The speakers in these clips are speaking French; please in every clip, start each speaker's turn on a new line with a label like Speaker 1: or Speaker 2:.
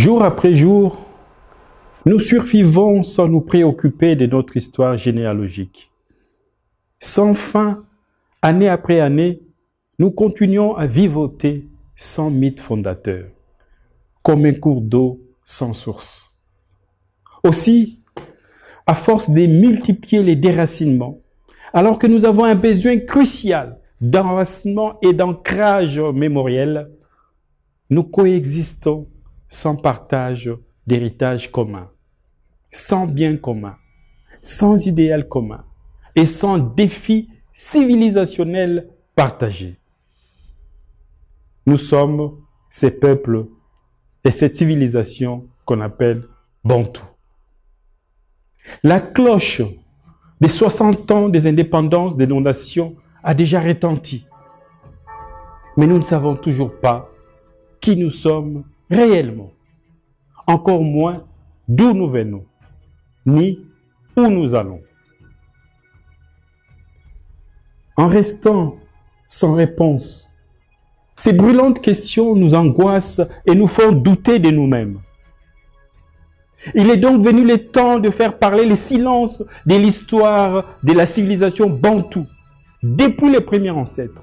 Speaker 1: Jour après jour, nous survivons sans nous préoccuper de notre histoire généalogique. Sans fin, année après année, nous continuons à vivoter sans mythe fondateur, comme un cours d'eau sans source. Aussi, à force de multiplier les déracinements, alors que nous avons un besoin crucial d'enracinement et d'ancrage mémoriel, nous coexistons sans partage d'héritage commun, sans bien commun, sans idéal commun et sans défi civilisationnel partagé. Nous sommes ces peuples et cette civilisation qu'on appelle Bantou. La cloche des 60 ans des indépendances de nos nations a déjà retenti. Mais nous ne savons toujours pas qui nous sommes réellement. Encore moins d'où nous venons, ni où nous allons. En restant sans réponse, ces brûlantes questions nous angoissent et nous font douter de nous-mêmes. Il est donc venu le temps de faire parler les silences de l'histoire de la civilisation bantoue, depuis les premiers ancêtres.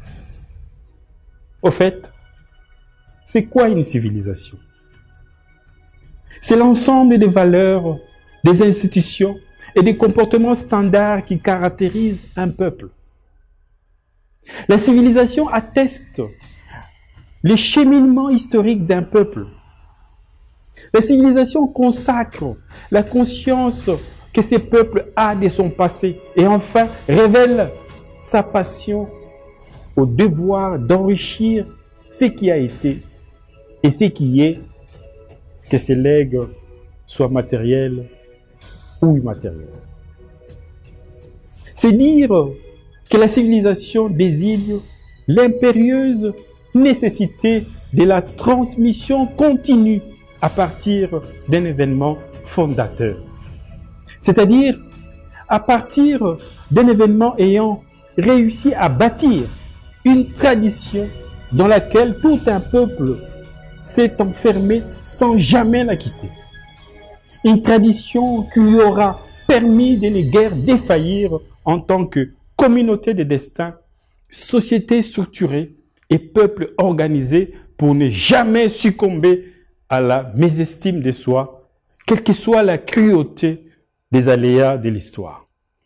Speaker 1: Au fait, c'est quoi une civilisation? C'est l'ensemble des valeurs, des institutions et des comportements standards qui caractérisent un peuple. La civilisation atteste les cheminements historiques d'un peuple. La civilisation consacre la conscience que ce peuple a de son passé et enfin révèle sa passion au devoir d'enrichir ce qui a été et ce qui est, que ces legs soient matériels ou immatériels. C'est dire que la civilisation désigne l'impérieuse nécessité de la transmission continue à partir d'un événement fondateur. C'est-à-dire à partir d'un événement ayant réussi à bâtir une tradition dans laquelle tout un peuple s'est enfermé sans jamais la quitter. Une tradition qui lui aura permis de ne guère défaillir en tant que communauté de destin, société structurée et peuple organisé pour ne jamais succomber à la mésestime de soi, quelle que soit la cruauté des aléas de l'histoire.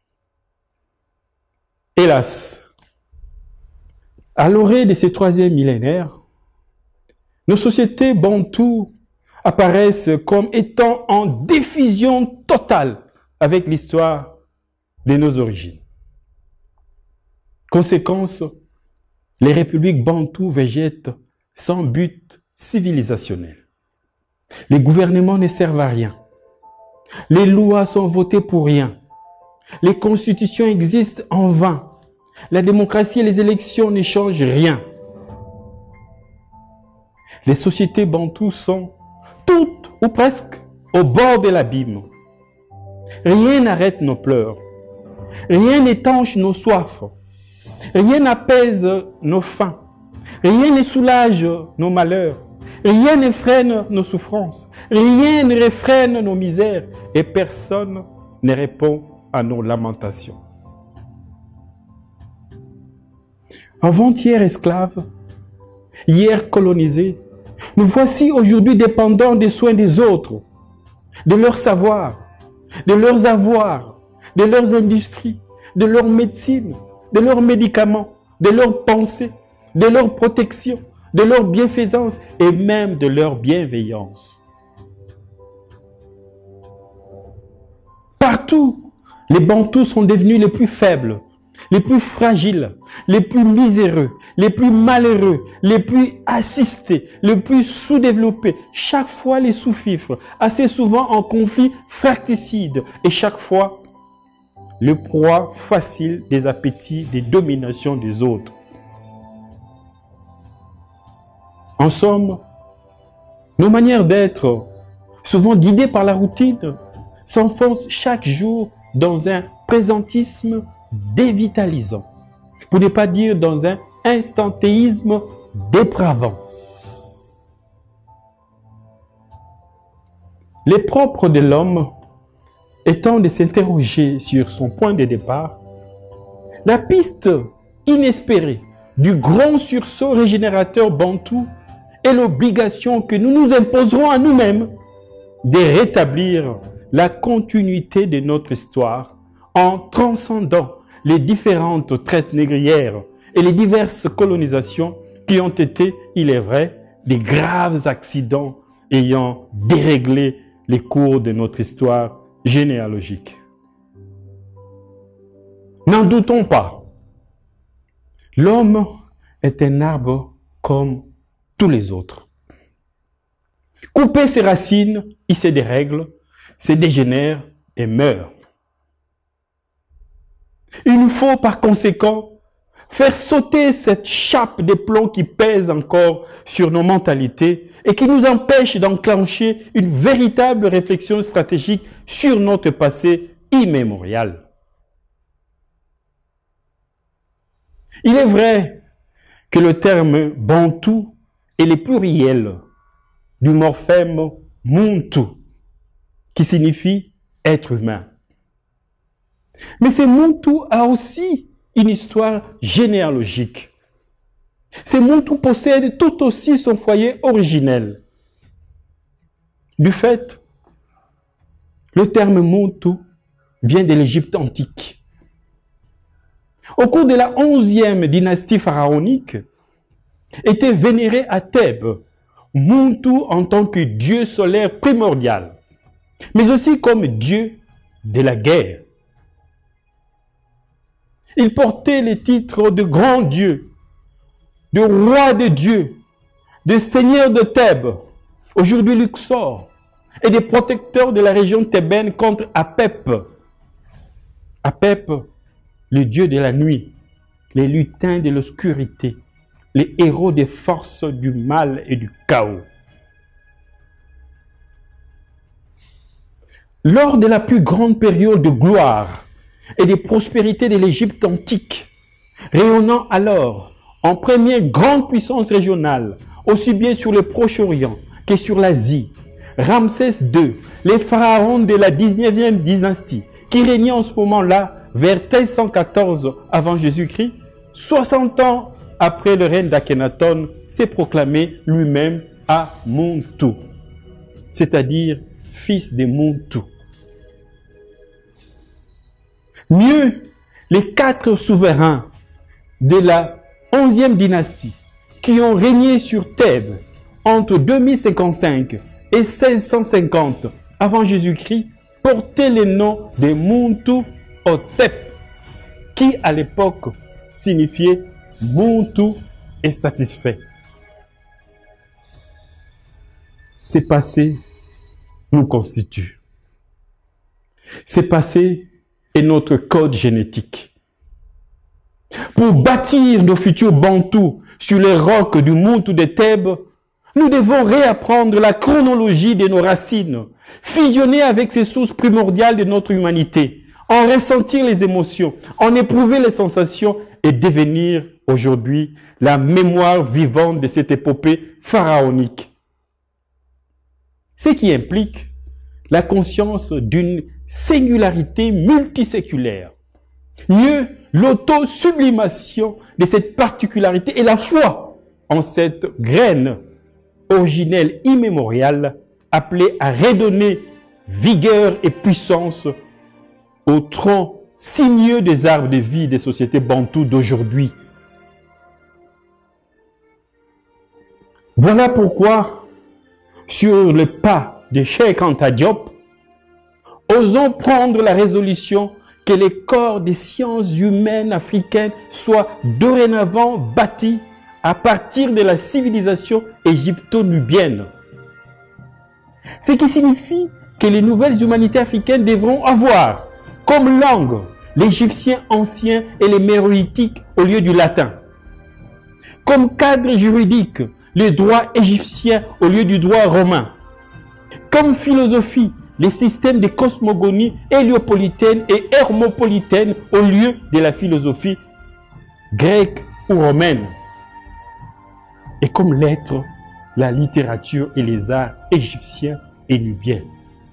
Speaker 1: Hélas, à l'orée de ces troisième millénaires, nos sociétés bantoues apparaissent comme étant en défusion totale avec l'histoire de nos origines. Conséquence, les républiques bantoues végètent sans but civilisationnel. Les gouvernements ne servent à rien. Les lois sont votées pour rien. Les constitutions existent en vain. La démocratie et les élections ne changent rien. Les sociétés bantoues sont toutes ou presque au bord de l'abîme. Rien n'arrête nos pleurs. Rien n'étanche nos soifs. Rien n'apaise nos faims. Rien ne soulage nos malheurs. Rien ne freine nos souffrances. Rien ne réfrène nos misères. Et personne ne répond à nos lamentations. Avant-hier esclaves, hier colonisés, nous voici aujourd'hui dépendants des soins des autres, de leur savoir, de leurs avoirs, de leurs industries, de leur médecine, de leurs médicaments, de leurs pensées, de leur protection, de leur bienfaisance et même de leur bienveillance. Partout, les Bantous sont devenus les plus faibles, les plus fragiles, les plus miséreux, les plus malheureux, les plus assistés, les plus sous-développés, chaque fois les sous-fifres, assez souvent en conflit fratricide et chaque fois le proie facile des appétits, des dominations des autres. En somme, nos manières d'être, souvent guidées par la routine, s'enfoncent chaque jour dans un présentisme dévitalisant, pour ne pas dire dans un instantéisme dépravant. Les propres de l'homme étant de s'interroger sur son point de départ, la piste inespérée du grand sursaut régénérateur bantou est l'obligation que nous nous imposerons à nous-mêmes de rétablir la continuité de notre histoire en transcendant les différentes traites négrières et les diverses colonisations qui ont été, il est vrai, des graves accidents ayant déréglé les cours de notre histoire généalogique. N'en doutons pas, l'homme est un arbre comme tous les autres. Couper ses racines, il se dérègle, se dégénère et meurt. Il nous faut par conséquent faire sauter cette chape de plomb qui pèse encore sur nos mentalités et qui nous empêche d'enclencher une véritable réflexion stratégique sur notre passé immémorial. Il est vrai que le terme bantou est le pluriel du morphème muntu, qui signifie être humain. Mais ce muntu a aussi une histoire généalogique. Ce muntu possède tout aussi son foyer originel. Du fait, le terme muntu vient de l'Égypte antique. Au cours de la 11e dynastie pharaonique, était vénéré à Thèbes Muntu en tant que dieu solaire primordial, mais aussi comme dieu de la guerre. Il portait les titres de grand dieu, de roi de dieux, de seigneur de Thèbes, aujourd'hui Luxor, et de protecteur de la région thébaine contre Apep. Apep, le dieu de la nuit, les lutins de l'obscurité, les héros des forces du mal et du chaos. Lors de la plus grande période de gloire et de prospérité de l'Égypte antique, rayonnant alors en première grande puissance régionale, aussi bien sur le Proche-Orient que sur l'Asie, Ramsès II, les pharaons de la 19e dynastie, qui régnait en ce moment-là vers 1314 avant Jésus-Christ, 60 ans après le règne d'Akhenaton, s'est proclamé lui-même à Muntu, c'est-à-dire fils de Muntu. Mieux, les 4 souverains de la 11e dynastie qui ont régné sur Thèbes entre 2055 et 1650 avant Jésus-Christ portaient le nom de Muntu Hotep, qui à l'époque signifiait Muntu est satisfait. Ce passé nous constitue. Ce passé est notre code génétique. Pour bâtir nos futurs bantous sur les rocs du Muntu de Thèbes, nous devons réapprendre la chronologie de nos racines, fusionner avec ces sources primordiales de notre humanité, en ressentir les émotions, en éprouver les sensations et devenir aujourd'hui la mémoire vivante de cette épopée pharaonique. Ce qui implique la conscience d'une singularité multiséculaire. Mieux, l'auto-sublimation de cette particularité et la foi en cette graine originelle immémoriale appelée à redonner vigueur et puissance au tronc sinueux des arbres de vie des sociétés bantoues d'aujourd'hui. Voilà pourquoi, sur le pas de Cheikh Anta Diop, osons prendre la résolution que les corps des sciences humaines africaines soient dorénavant bâtis à partir de la civilisation égypto-nubienne. Ce qui signifie que les nouvelles humanités africaines devront avoir comme langue l'égyptien ancien et les méroïtiques au lieu du latin. Comme cadre juridique, le droit égyptien au lieu du droit romain. Comme philosophie, les systèmes de cosmogonie héliopolitaine et hermopolitaine au lieu de la philosophie grecque ou romaine. Et comme lettres, la littérature et les arts égyptiens et nubiens.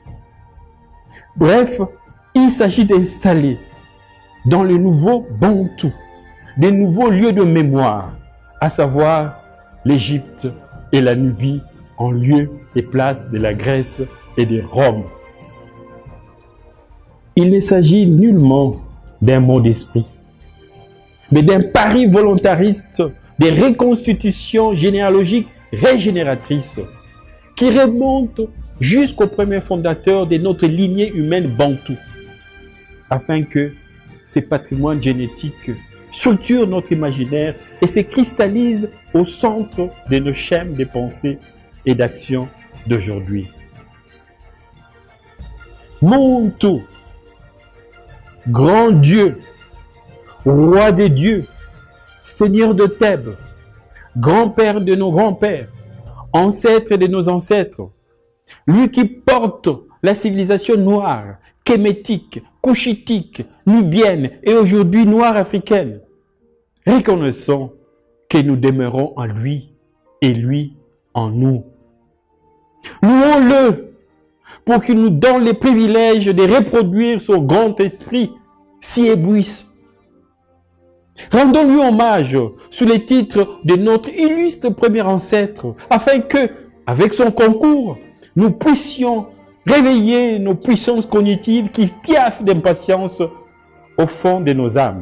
Speaker 1: Bref, il s'agit d'installer dans le nouveau Bantou des nouveaux lieux de mémoire, à savoir l'Égypte et la Nubie en lieu et place de la Grèce et de Rome. Il ne s'agit nullement d'un mot d'esprit, mais d'un pari volontariste de reconstitution généalogique régénératrice qui remonte jusqu'au premier fondateur de notre lignée humaine Bantou, afin que ces patrimoines génétiques structurent notre imaginaire et se cristallisent au centre de nos schèmes de pensée et d'action d'aujourd'hui. Montou, grand Dieu, roi des dieux, seigneur de Thèbes, grand-père de nos grands-pères, ancêtre de nos ancêtres, lui qui porte la civilisation noire, kémétique, couchitique, nubienne et aujourd'hui noire africaine. Reconnaissons que nous demeurons en lui et lui en nous. Louons-le pour qu'il nous donne les privilèges de reproduire son grand esprit si éblouissant. Rendons-lui hommage sous les titres de notre illustre premier ancêtre, afin que, avec son concours, nous puissions réveiller nos puissances cognitives qui piaffent d'impatience au fond de nos âmes.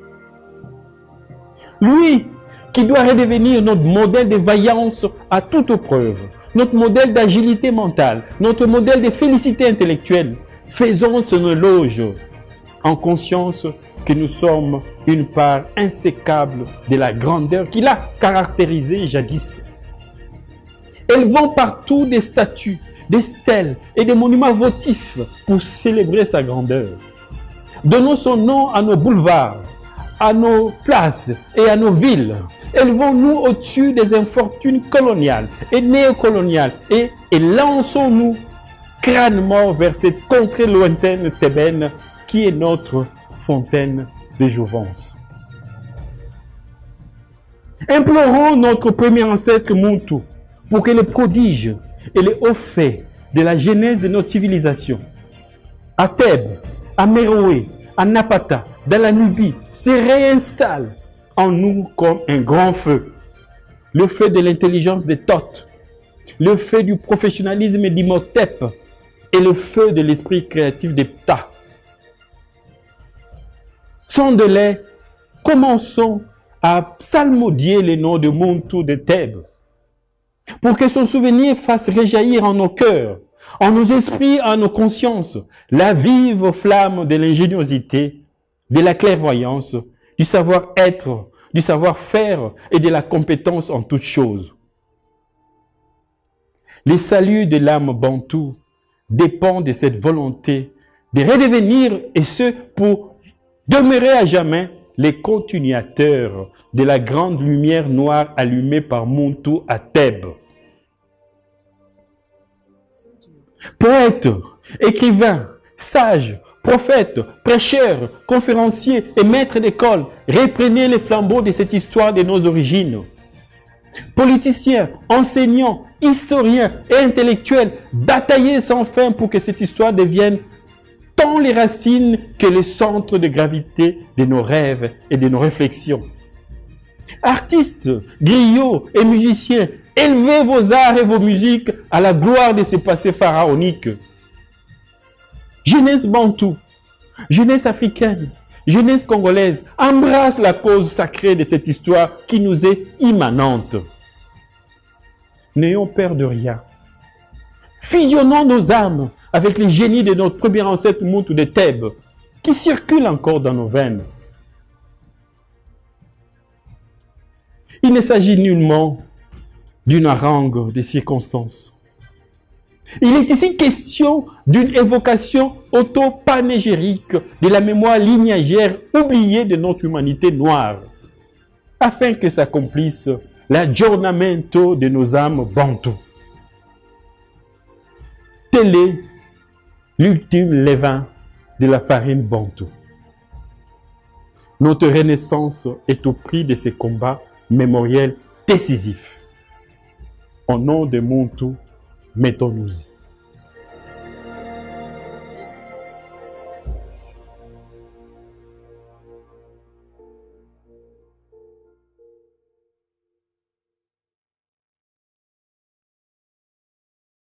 Speaker 1: Lui qui doit redevenir notre modèle de vaillance à toute preuve, notre modèle d'agilité mentale, notre modèle de félicité intellectuelle. Faisons son éloge en conscience que nous sommes une part insécable de la grandeur qui l'a caractérisé jadis. Élevons partout des statues, des stèles et des monuments votifs pour célébrer sa grandeur. Donnons son nom à nos boulevards, à nos places et à nos villes. Élevons-nous au-dessus des infortunes coloniales et néocoloniales et lançons-nous crânement vers cette contrée lointaine thébaine qui est notre fontaine de jouvence. Implorons notre premier ancêtre Montou pour que les prodiges et les hauts faits de la genèse de notre civilisation, à Thèbes, à Méroé, à Napata, dans la Nubie, se réinstallent en nous comme un grand feu. Le feu de l'intelligence de Thoth, le feu du professionnalisme d'Imhotep et le feu de l'esprit créatif de Ptah. Sondez-les, commençons à psalmodier les noms de Montou de Thèbes, pour que son souvenir fasse réjaillir en nos cœurs, en nos esprits, en nos consciences, la vive flamme de l'ingéniosité, de la clairvoyance, du savoir-être, du savoir-faire et de la compétence en toutes choses. Le salut de l'âme bantou dépend de cette volonté de redevenir, et ce pour demeurer à jamais, les continuateurs de la grande lumière noire allumée par Montou à Thèbes. Poètes, écrivains, sages, prophètes, prêcheurs, conférenciers et maîtres d'école, reprenez les flambeaux de cette histoire de nos origines. Politiciens, enseignants, historiens et intellectuels, bataillez sans fin pour que cette histoire devienne tant les racines que le centre de gravité de nos rêves et de nos réflexions. Artistes, griots et musiciens, élevez vos arts et vos musiques à la gloire de ces passés pharaoniques. Jeunesse bantou, jeunesse africaine, jeunesse congolaise, embrasse la cause sacrée de cette histoire qui nous est immanente. N'ayons peur de rien. Fusionnons nos âmes avec les génies de notre premier ancêtre Montou de Thèbes, qui circulent encore dans nos veines. Il ne s'agit nullement d'une harangue des circonstances. Il est ici question d'une évocation auto-panégérique de la mémoire lignagère oubliée de notre humanité noire, afin que s'accomplisse l'aggiornamento de nos âmes bantoues. Tel est l'ultime levain de la farine bantou. Notre renaissance est au prix de ces combats mémoriels décisifs. Au nom de Montou, mettons-nous-y.